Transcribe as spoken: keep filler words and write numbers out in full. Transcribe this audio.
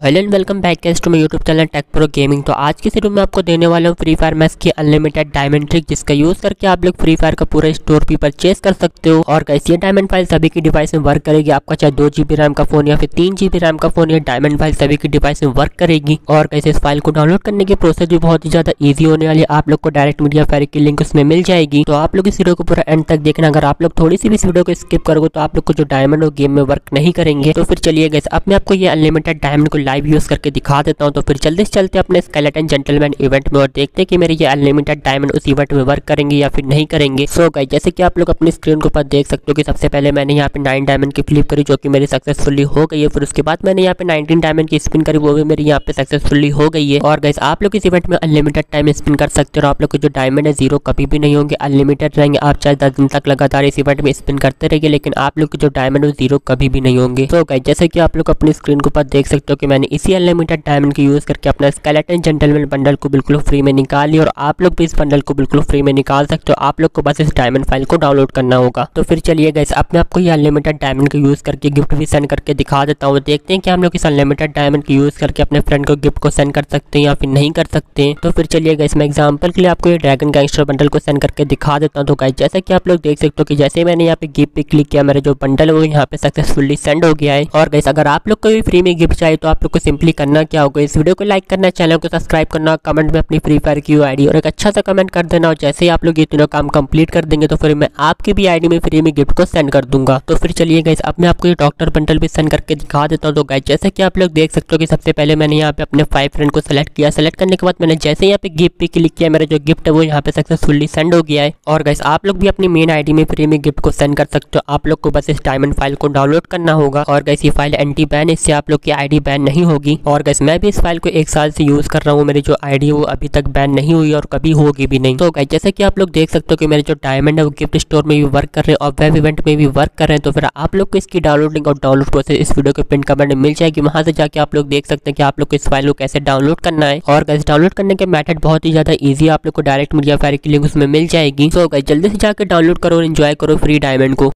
Hello and welcome back guys to my YouTube channel tech pro gaming. तो आज की video में आपको देने वाला हूँ फ्री फायर मैक्स की अनलिमिटेड डायमंड ट्रिक, जिसका यूज करके आप लोग फ्री फायर का पूरा स्टोर भी परचेज कर सकते हो। और गाइस ये डायमंड फाइल सभी की डिवाइस में वर्क करेगी। आपका चाहे दो जीबी रैम का फोन या फिर तीन जीबी रैम का फोन, ये डायमंड फाइल सभी की डिवाइस में वर्क करेगी। और गाइस इस फाइल को डाउनलोड करने की प्रोसेस भी बहुत ही ज्यादा ईजी होने वाली है। आप लोग को डायरेक्ट मीडिया फायर की लिंक उसमें मिल जाएगी। तो आप लोग इस वीडियो को पूरा एंड तक देखना। अगर आप लोग थोड़ी सी भी इस वीडियो को स्किप करोगे तो आप लोग को जो डायमंड वो गेम में वर्क नहीं करेंगे। तो फिर चलिए गाइस अब मैं आपको ये अनलिमिटेड डायमंड को लाइव यूज करके दिखा देता हूं। तो फिर जल्दी से चलते अपने स्केलेटन जेंटलमैन इवेंट में और देखते हैं कि मेरे ये अनलिमिटेड डायमंड उस इवेंट में वर्क करेंगे या फिर नहीं करेंगे। सो गाइस जैसे कि आप लोग अपनी स्क्रीन के ऊपर देख सकते हो कि सबसे पहले मैंने यहाँ पे नाइन डायमंड की फ्लिप करी, जो कि मेरी सक्सेसफुली हो गई है। फिर उसके बाद मैंने यहाँ पे नाइनटीन डायमंड की स्पिन करी, वो भी मेरी यहाँ पे सक्सेसफुली हो गई है। और गाइस आप लोग इस इवेंट में अनलिमिटेड टाइम स्पिन कर सकते हो। आप लोग के जो डायमंड है जीरो कभी भी नहीं होंगे, अनलिमिटेड रहेंगे। आप चाहे दस दिन तक लगातार इस इवेंट में स्पिन करते रहिए, लेकिन आप लोग के जो डायमंड है जीरो कभी भी नहीं होंगे। तो गाइस जैसे कि आप लोग अपनी स्क्रीन के ऊपर देख सकते हो कि मैंने इसी अनलिमिटेड डायमंड की यूज करके अपना स्केलेटन जेंटलमैन बंडल को बिल्कुल फ्री में निकाल लिया। और आप लोग भी इस बंडल को बिल्कुल फ्री में निकाल सकते हो। आप लोग को बस इस डायमंड फाइल को डाउनलोड करना होगा। तो फिर चलिए गाइस अब मैं आपको ये अनलिमिटेड डायमंड को यूज करके गिफ्ट भी सेंड करके दिखा देता हूँ। देखते हैं कि हम लोग इस अनलिमिटेड डायमंड को यूज करके अपने फ्रेंड को गिफ्ट को सेंड कर सकते हैं या फिर नहीं कर सकते हैं। तो फिर चलिए गाइस मैं एग्जांपल के लिए आपको ये ड्रैगन गैंगस्टर बंडल को सेंड करके दिखा देता हूँ। तो गाइस जैसे कि आप लोग देख सकते हो कि जैसे मैंने यहाँ पे गिफ्ट पे क्लिक किया, मेरा जो बंडल है वो यहाँ पे सक्सेसफुली सेंड हो गया है। और गाइस अगर आप लोग को भी फ्री में गिफ्ट चाहिए तो आप लोग को सिंपली करना क्या होगा, इस वीडियो को लाइक करना, चैनल को सब्सक्राइब करना, कमेंट में अपनी फ्री फायर की आईडी और एक अच्छा सा कमेंट कर देना। और जैसे ही आप लोग ये तीनों काम कंप्लीट कर देंगे तो फिर मैं आपकी भी आईडी में फ्री में गिफ्ट को सेंड कर दूंगा। तो फिर चलिए गाइस अब मैं आपको ये डॉक्टर बंडल भी सेंड करके दिखा देता हूँ। तो गाइस जैसे कि आप लोग देख सकते हो कि सबसे पहले मैंने यहाँ पे अपने फाइव फ्रेंड को सेलेक्ट किया। सेलेक्ट करने के बाद मैंने जैसे यहाँ पे गिफ्ट पे क्लिक किया, मेरा जो गिफ्ट है वो यहाँ पे सक्सेसफुली सेंड हो गया है। और गाइस आप लोग भी अपनी मेन आईडी में फ्री में गिफ्ट को सेंड कर सकते हो। आप लोग को बस इस डायमंड फाइल को डाउनलोड करना होगा। और गाइस ये फाइल एंटी बैन, इससे आप लोग की आईडी बैन नहीं होगी। और गाइस मैं भी इस फाइल को एक साल से यूज कर रहा हूँ, मेरी जो आईडी है वो अभी तक बैन नहीं हुई और कभी होगी भी नहीं। तो गाइस जैसे कि आप लोग देख सकते हो कि मेरे जो डायमंड है वो गिफ्ट स्टोर में भी वर्क कर रहे हैं और वेब इवेंट में भी वर्क कर रहे हैं। तो फिर आप लोग को इसकी डाउनलोडिंग और डाउनलोड प्रोसेस इस वीडियो के पिन कमेंट में मिल जाएगी। वहां से जाके आप लोग देख सकते हैं कि आप लोग को इस फाइल को कैसे डाउनलोड करना है। और गाइस डाउनलोड करने के मेथड बहुत ही ज्यादा ईजी है। आप लोग को डायरेक्ट मीडिया फायर की लिंक उसमें मिल जाएगी। तो गाइस जल्दी से जाकर डाउनलोड करो और एंजॉय करो फ्री डायमंड को।